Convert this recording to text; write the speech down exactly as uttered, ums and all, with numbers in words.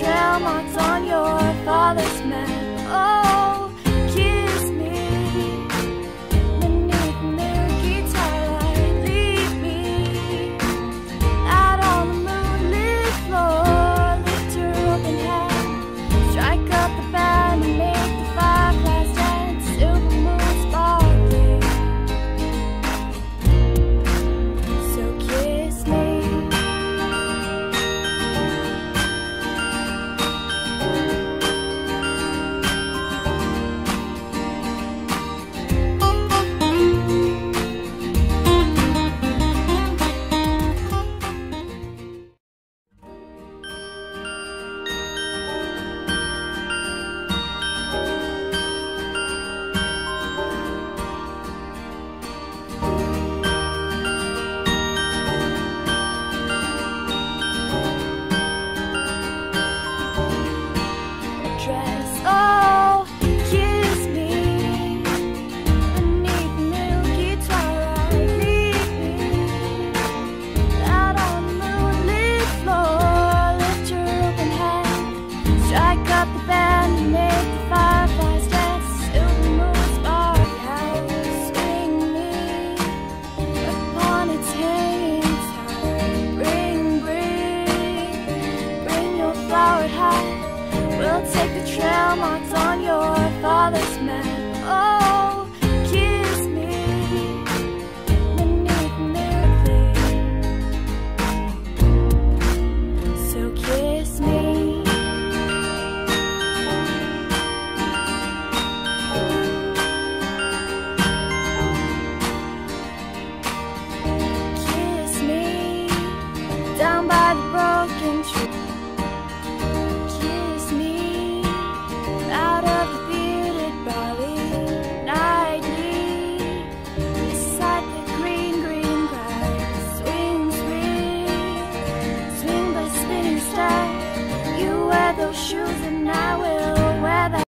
tail marks on your father's map. Oh, kiss me beneath the milky twilight. Leave me out on the moonlit floor. Lift your open hand, strike up the band and make the fireflies dance. Silver moon sparkling, so kiss me. Dress